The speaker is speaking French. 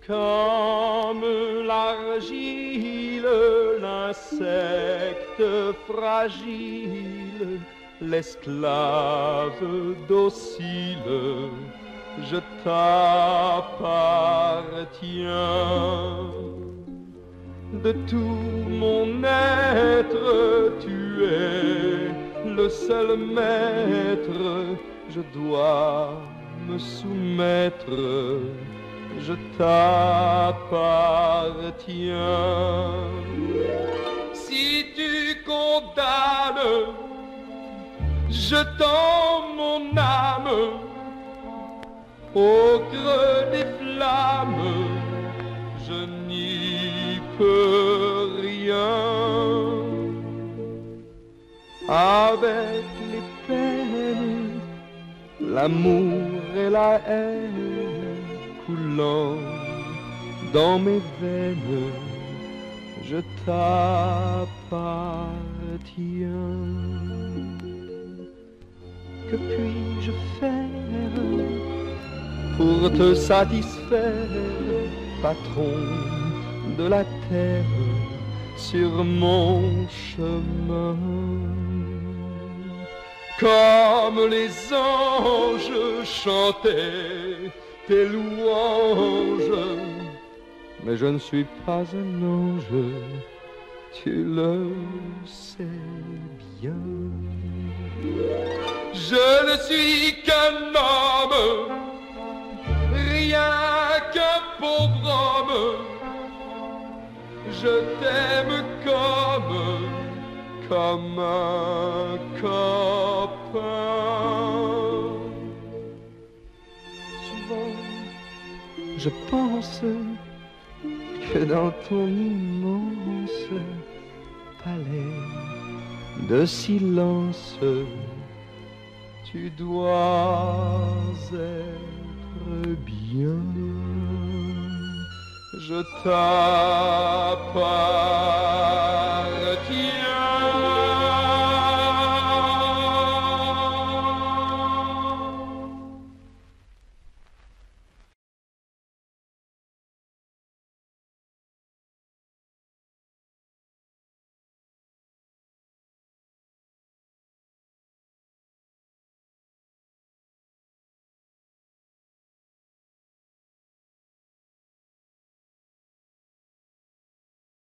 Comme l'argile, l'insecte fragile, l'esclave docile, je t'appartiens. De tout mon être, tu es le seul maître, je dois me soumettre, je t'appartiens. Si tu condamnes, je tends mon âme au creux des flammes, je n'y peux rien. Avec les peines, l'amour et la haine coulant dans mes veines, je t'appartiens. Que puis-je faire pour te satisfaire, patron de la terre, sur mon chemin? Comme les anges chantaient tes louanges, mais je ne suis pas un ange, tu le sais bien. Je ne suis qu'un homme, rien qu'un pauvre homme, je t'aime comme un copain. Souvent, je pense que dans ton immense palais de silence, tu dois être bien. Je t'appartiens.